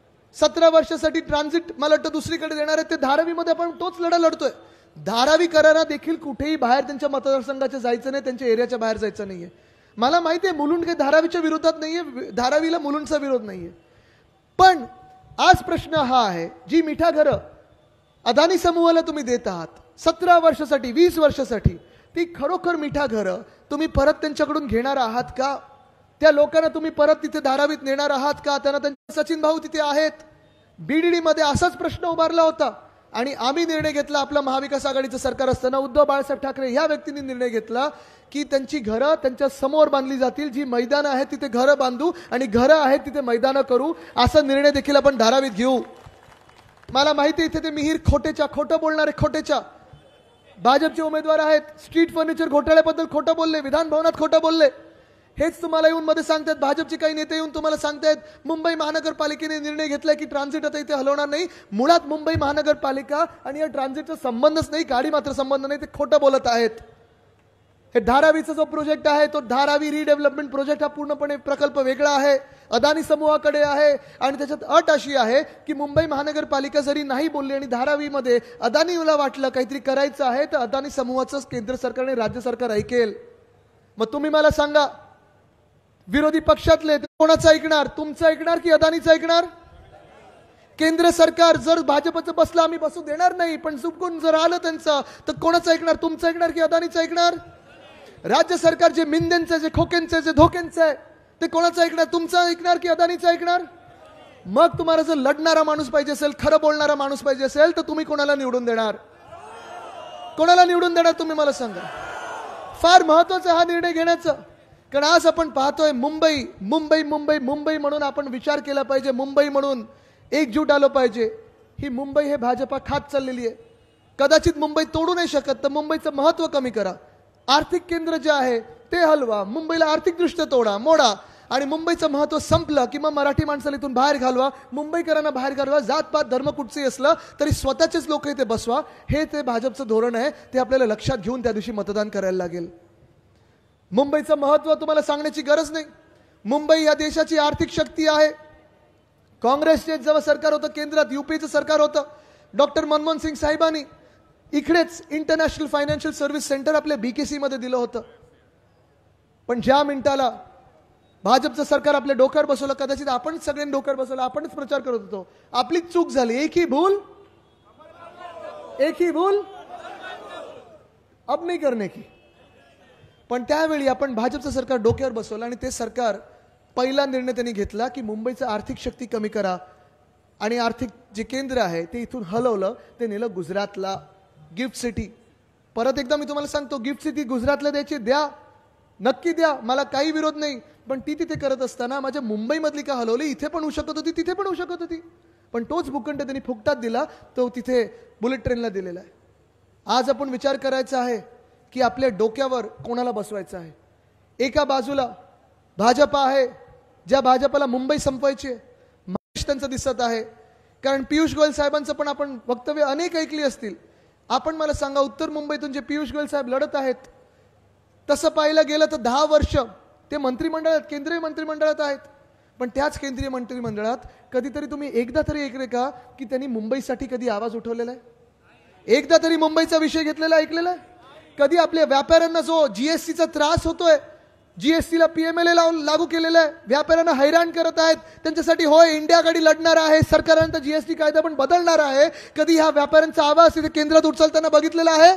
17 वर्षासाठी ट्रान्झिट मला वाटतं दुसरीकडे देणार आहे. ते धारावीमध्ये आपण तोच लढा लढतोय. धारावी करारा देखील कुठेही बाहेर त्यांच्या मतदारसंघाच्या जायचं नाही, त्यांच्या एरियाच्या बाहेर जायचं नाहीये. मला माहिती आहे मुलुंड काही धारावीच्या विरोधात नाहीये, धारावीला मुलुंडचा विरोध नाहीये. पण आज प्रश्न हा आहे, जी मिठा घरं अदानी समूहाला तुम्ही देत आहात 17 वर्षासाठी, 20 वर्षासाठी, ती खरोखर मिठा घरं तुम्ही परत त्यांच्याकडून घेणार आहात का? त्या लोकांना तुम्ही परत तिथे धारावीत नेणार आहात का? त्यांना त्यांचे सचिन भाऊ तिथे आहेत. BDD मध्ये असाच प्रश्न उभारला होता आणि आम्ही निर्णय घेतला. आपलं महाविकास आघाडीचं सरकार असताना उद्धव बाळासाहेब ठाकरे या व्यक्तींनी निर्णय घेतला की त्यांची घरं त्यांच्या समोर बांधली जातील. जी मैदानं आहेत तिथे घरं बांधू आणि घरं आहेत तिथे मैदानं करू. असा निर्णय देखील आपण धारावीत घेऊ. मला माहिती इथे ते मिहीर खोटं बोलणारे खोटेच्या भाजपचे उमेदवार आहेत. स्ट्रीट फर्निचर घोटाळ्याबद्दल खोटं बोलले, विधान भवनात खोटं बोलले. हेच तुम्हाला येऊन मध्ये सांगतात, भाजपचे काही नेते येऊन तुम्हाला सांगतायत मुंबई महानगरपालिकेने निर्णय घेतलाय की ट्रान्झिट आता इथे हलवणार नाही. मुळात मुंबई महानगरपालिका आणि या ट्रान्झिटचा संबंधच नाही, गाडी मात्र संबंध नाही. ते खोटं बोलत आहेत. हे धारावीचा जो प्रोजेक्ट आहे तो धारावी रिडेव्हलपमेंट प्रोजेक्ट हा पूर्णपणे प्रकल्प वेगळा आहे, अदानी समूहाकडे आहे. आणि त्याच्यात अट अशी आहे की मुंबई महानगरपालिका जरी नाही बोलली आणि धारावीमध्ये अदानीला वाटलं काहीतरी करायचं आहे तर अदानी समूहाचं केंद्र सरकार आणि राज्य सरकार ऐकेल. मग तुम्ही मला सांगा, विरोधी पक्षातले कोणाचं ऐकणार? तुमचं ऐकणार की अदानीचं ऐकणार? केंद्र सरकार जर भाजपचं बसलं आम्ही बसू देणार नाही, पण चुकून जर आलं त्यांचं तर कोणाचं ऐकणार? तुमचं ऐकणार की अदानीचं ऐकणार? राज्य सरकार जे मिंदेंचं, जे खोकेंचं, जे धोकेंचं आहे ते कोणाचं ऐकणार? तुमचं ऐकणार की अदानीचं ऐकणार? मग तुम्हाला जर लढणारा माणूस पाहिजे असेल, खरं बोलणारा माणूस पाहिजे असेल तर तुम्ही कोणाला निवडून देणार? कोणाला निवडून देणार तुम्ही मला सांगा. फार महत्वाचा हा निर्णय घेण्याचा. कारण आज आपण पाहतोय मुंबई मुंबई मुंबई मुंबई म्हणून आपण विचार केला पाहिजे. मुंबई म्हणून एकजूट आलो पाहिजे. ही मुंबई हे भाजपा खात चाललेली आहे. कदाचित मुंबई तोडू नाही शकत तर मुंबईचं महत्व कमी करा. आर्थिक केंद्र जे आहे ते हलवा, मुंबईला आर्थिकदृष्ट्या मोडा आणि मुंबईचं महत्व संपलं की मग मराठी माणसाला इथून बाहेर घालवा, मुंबईकरांना बाहेर घालवा. जातपात धर्म कुठचंही असलं तरी स्वतःचेच लोक इथे बसवा. हे ते भाजपचं धोरण आहे. ते आपल्याला लक्षात घेऊन त्या दिवशी मतदान करायला लागेल. मुंबईचं महत्व तुम्हाला सांगण्याची गरज नाही. मुंबई या देशाची आर्थिक शक्ती आहे. काँग्रेसचे जेव्हा सरकार होतं केंद्रात, युपीचं सरकार होतं, डॉक्टर मनमोहन सिंग साहेबांनी इकडेच इंटरनॅशनल फायनान्शियल सर्व्हिस सेंटर आपल्या BKC मध्ये दिलं होतं. पण ज्या मिनिटाला भाजपचं सरकार आपल्या डोक्यावर बसवलं, कदाचित आपणच सगळ्यांनी डोक्यावर बसवलं, आपणच प्रचार करत होतो, आपलीच चूक झाली. एक ही भूल अब नहीं करने की. पण त्यावेळी आपण भाजपचं सरकार डोक्यावर बसवलं आणि ते सरकार पहिला निर्णय त्यांनी घेतला की मुंबईचं आर्थिक शक्ती कमी करा आणि आर्थिक जे केंद्र आहे ते इथून हलवलं. ते नेलं गुजरातला, गिफ्ट सिटी. परत एकदा मी तुम्हाला सांगतो, गिफ्ट सिटी गुजरातला द्यायची, द्या, नक्की द्या, मला काही विरोध नाही. पण ती तिथे करत असताना माझ्या मुंबईमधली का हलवली? इथे पण होऊ शकत होती, तिथे पण होऊ शकत होती. पण तोच भूखंड त्यांनी फुकटात दिला, तो तिथे बुलेट ट्रेनला दिलेला आहे. आज आपण विचार करायचा आहे की आपल्या डोक्यावर कोणाला बसवायचं आहे. एका बाजूला भाजपा आहे, ज्या भाजपाला मुंबई संपवायची आहे. महेश त्यांचं दिसत आहे, कारण पियुष गोयल साहेबांचं पण आपण वक्तव्य अनेक ऐकली असतील. आपण मला सांगा, उत्तर मुंबईतून जे पियुष गोयल साहेब लढत आहेत, तसं पाहायला गेलं तर 10 वर्ष ते मंत्रिमंडळात, केंद्रीय मंत्रिमंडळात आहेत. पण त्याच केंद्रीय मंत्रिमंडळात कधीतरी तुम्ही एकदा तरी ऐकले का की त्यांनी मुंबईसाठी कधी आवाज उठवलेला आहे? एकदा तरी मुंबईचा विषय घेतलेला ऐकलेला आहे? कधी आपल्या व्यापाऱ्यांना जो GSTचा त्रास होतोय, GSTला PMLA लागू केलेला आहे, व्यापाऱ्यांना हैराण करत आहेत, त्यांच्यासाठी होय इंडिया आघाडी लढणार आहे, सरकारनंतर GST कायदा पण बदलणार आहे, कधी ह्या व्यापाऱ्यांचा आवाज तिथे केंद्रात उचलताना बघितलेला आहे?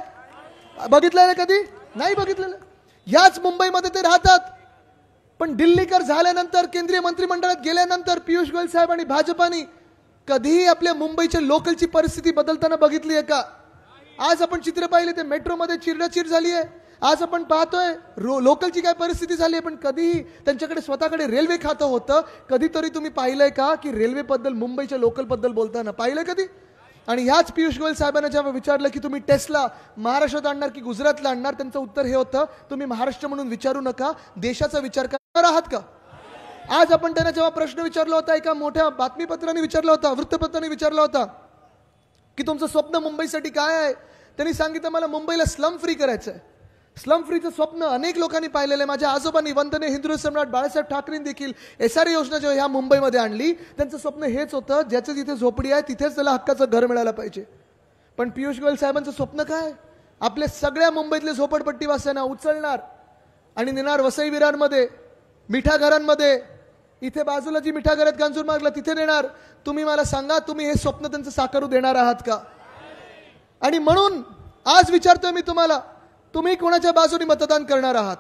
कधी नाही बघितलेलं. ह्याच मुंबईमध्ये ते राहतात. पण दिल्लीकर झाल्यानंतर, केंद्रीय मंत्रिमंडळात गेल्यानंतर पियुष गोयल साहेब आणि भाजपानी कधीही आपल्या मुंबईच्या लोकलची परिस्थिती बदलताना बघितली आहे का? आज आपण चित्र पाहिले, ते मेट्रोमध्ये चिरडाचिर झाली आहे. आज आपण पाहतोय लोकलची काय परिस्थिती झाली आहे. पण कधीही त्यांच्याकडे स्वतःकडे रेल्वे खातं होतं. कधीतरी तुम्ही पाहिलंय का की रेल्वेबद्दल, मुंबईच्या लोकलबद्दल बोलताना पाहिलंय कधी? आणि ह्याच पियुष गोयल साहेबांना जेव्हा विचारलं की तुम्ही टेस्ला महाराष्ट्रात आणणार की गुजरातला आणणार, त्यांचं उत्तर हे होतं, तुम्ही महाराष्ट्र म्हणून विचारू नका, देशाचा विचार करणार आहात का? आज आपण त्यांना जेव्हा प्रश्न विचारला होता, एका मोठ्या बातमीपत्राने विचारला होता, वृत्तपत्राने विचारला होता की तुमचं स्वप्न मुंबईसाठी काय आहे, त्यांनी सांगितलं मला मुंबईला स्लम फ्री करायचं आहे. स्लम फ्रीचं स्वप्न अनेक लोकांनी पाहिलेलं आहे. माझ्या आजोबांनी, वंदनीय हिंदू सम्राट बाळासाहेब ठाकरेंनी देखील SRA योजना जेव्हा ह्या मुंबईमध्ये आणली, त्यांचं स्वप्न हेच होतं, ज्याचं जिथे झोपडी आहे तिथेच त्याला हक्काचं घर मिळालं पाहिजे. पण पियुष गोयल साहेबांचं स्वप्न काय? आपल्या सगळ्या मुंबईतले झोपडपट्टीवासियांना उचलणार आणि नेणार वसई विरारमध्ये, मिठा घरांमध्ये, इथे बाजूला जी मिठा घर आहेत कांजूरमार्गला तिथे नेणार. तुम्ही मला सांगा, तुम्ही हे स्वप्न त्यांचं साकारू देणार आहात का? आणि म्हणून आज विचारतोय मी तुम्हाला, तुम्ही कोणाच्या बाजूने मतदान करणार आहात?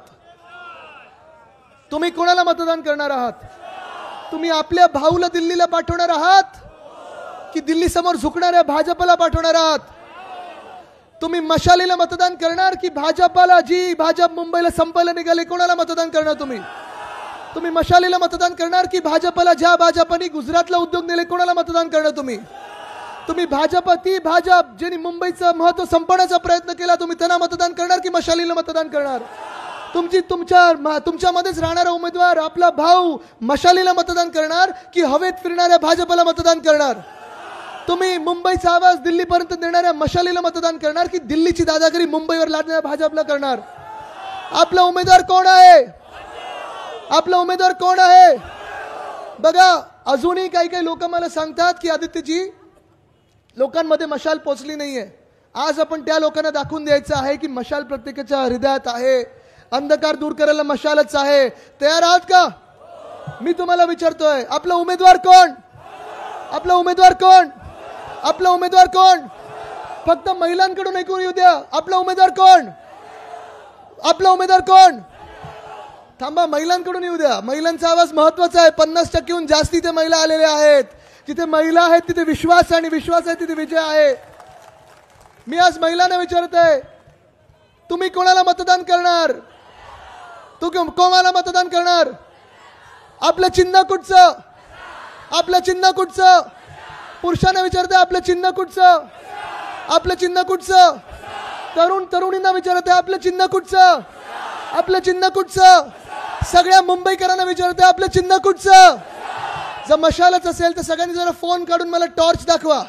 तुम्ही कोणाला मतदान करणार आहात? तुम्ही आपल्या भाऊला दिल्लीला पाठवणार आहात की दिल्ली समोर झुकणाऱ्या भाजपला पाठवणार आहात? तुम्ही मशालीला मतदान करणार की भाजपला, जी भाजप मुंबईला संपायला निघाले, कोणाला मतदान करणार तुम्ही? तुम्ही मशालीला मतदान करणार की भाजपला, ज्या भाजपने गुजरातला उद्योग नेले, कोणाला मतदान करणार तुम्ही? तुम्ही भाजप, ती भाजप ज्यांनी मुंबईचं महत्व संपवण्याचा प्रयत्न केला, तुम्ही त्यांना मतदान करणार की मशालीला मतदान करणार? तुमच्यामध्येच राहणारा उमेदवार आपला भाऊ मशालीला मतदान करणार की हवेत फिरणाऱ्या भाजपला मतदान करणार? तुम्ही मुंबईचा आवाज दिल्लीपर्यंत देणाऱ्या मशालीला मतदान करणार की दिल्लीची दादागिरी मुंबईवर लादणाऱ्या भाजपला करणार? आपला उमेदवार कोण आहे? आपला उमेदवार कोण आहे? बघा, अजूनही काही लोक मला सांगतात की आदित्यजी, लोकांमध्ये मशाल पोचली नाहीये. आज आपण त्या लोकांना दाखवून द्यायचं आहे की मशाल प्रत्येकाच्या हृदयात आहे, अंधकार दूर करायला मशालच आहे. तयार आहात का? मी तुम्हाला विचारतोय, आपला उमेदवार कोण? आपला उमेदवार कोण? आपला उमेदवार कोण? फक्त महिलांकडून ऐकून येऊ द्या. आपला उमेदवार कोण? आपला उमेदवार कोण? थांबा, महिलांकडून येऊ द्या. महिलांचा आवाज महत्वाचा आहे. 50%हून जास्ती ते महिला आलेल्या आहेत. जिथे महिला आहेत तिथे विश्वास, आणि विश्वास आहे तिथे विजय आहे. मी आज महिलांना विचारत आहे, तुम्ही कोणाला मतदान करणार? कोणाला मतदान करणार? आपलं चिन्ह कुठचं? आपलं चिन्ह कुठचं? पुरुषांना विचारते, आपलं चिन्ह कुठचं? आपलं चिन्ह कुठचं? तरुण तरुणींना विचारत आहे आपलं चिन्ह कुठचं? आपलं चिन्ह कुठचं? सगळ्या मुंबईकरांना विचारत आहे आपलं चिन्ह कुठचं? जर मशालच असेल तर सगळ्यांनी जरा फोन काढून मला टॉर्च दाखवा.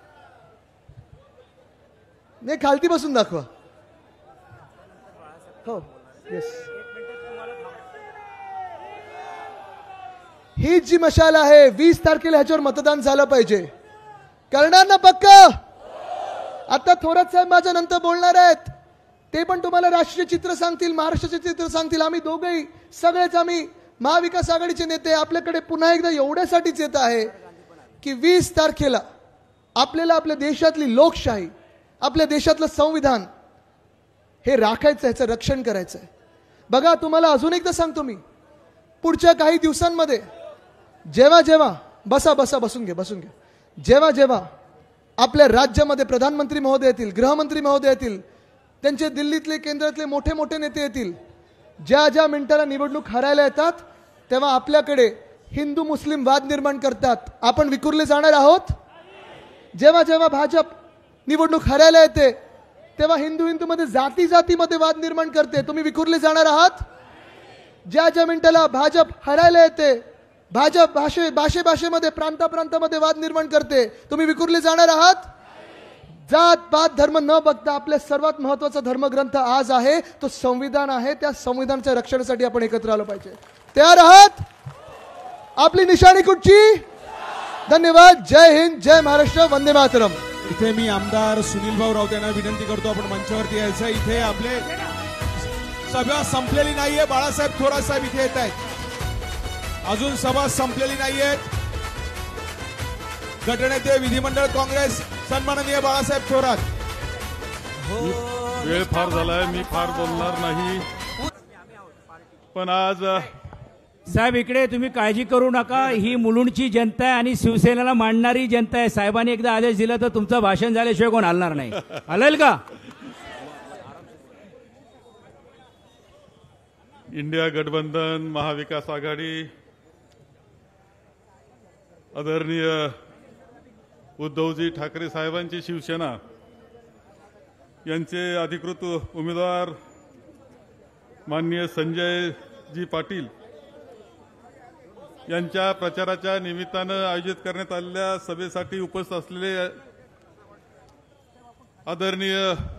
नाही, खालती बसून दाखवा. हो, येस. ही जी मशाल आहे 20 तारखेला ह्याच्यावर मतदान झालं पाहिजे. करणार ना पक्का? आता थोरात साहेब माझ्या नंतर बोलणार आहेत, ते पण तुम्हाला राष्ट्रीय चित्र सांगतील, महाराष्ट्राचे चित्र सांगतील. आम्ही दोघेही सगळेच आम्ही महाविकास आघाडीचे नेते आपल्याकडे पुन्हा एकदा एवढ्यासाठीच येत आहे की 20 तारखेला आपल्याला आपल्या देशातली लोकशाही, आपल्या देशातलं संविधान हे राखायचं, ह्याचं रक्षण करायचं आहे. बघा, तुम्हाला अजून एकदा सांगतो मी, पुढच्या काही दिवसांमध्ये जेव्हा जेव्हा बसून घे, जेव्हा जेव्हा आपल्या राज्यामध्ये प्रधानमंत्री महोदय येतील, गृहमंत्री महोदय येतील, त्यांचे दिल्लीतले केंद्रातले मोठे मोठे नेते येतील, ज्या ज्या मिनिटाला निवडणूक हरायला येतात तेव्हा आपल्याकडे हिंदू मुस्लिम वाद निर्माण करतात. आपण विखुरले जाणार आहोत. जेव्हा जेव्हा भाजप निवडणूक हरायला येते तेव्हा हिंदू हिंदूमध्ये जाती जातीमध्ये वाद निर्माण करते. तुम्ही विखुरले जाणार आहात. ज्या ज्या मिनिटाला भाजप हरायला येते, भाजप भाषेमध्ये प्रांतामध्ये वाद निर्माण करते. तुम्ही विखुरले जाणार आहात. जात पात धर्म न बघता आपल्या सर्वात महत्वाचा धर्मग्रंथ आज आहे तो संविधान आहे. त्या संविधानाच्या रक्षणासाठी आपण एकत्र आलो पाहिजे. तयार आहात? आपली निशाणी कुठची? धन्यवाद. जय हिंद, जय महाराष्ट्र, वंदे मातरम. इथे मी आमदार सुनील भाऊ राऊत यांना विनंती करतो आपण मंचावरती यायचं. इथे आपले सभा संपलेली नाहीये. बाळासाहेब थोरात साहेब इथे येत आहेत. अजून सभा संपलेली नाहीये. गटनेते विधिमंडळ काँग्रेस सन्माननीय बाळासाहेब थोरात. वेळ फार झालाय, मी फार बोलणार नाही. पण आज साहेब इकडे तुम्ही काळजी करू नका. ही मुलुंडची जनता आहे आणि शिवसेनेला मांडणारी जनता आहे. साहेबांनी एकदा आदेश दिला तर तुमचं भाषण झाल्याशिवाय कोण हलणार नाही. हलेल का? इंडिया गठबंधन, महाविकास आघाडी, आदरणीय उद्धवजी ठाकरे साहेबांची शिवसेना यांचे अधिकृत उमेदवार माननीय संजयजी पाटील यांच्या प्रचाराच्या निमित्तानं आयोजित करण्यात आलेल्या सभेसाठी उपस्थित असलेले आदरणीय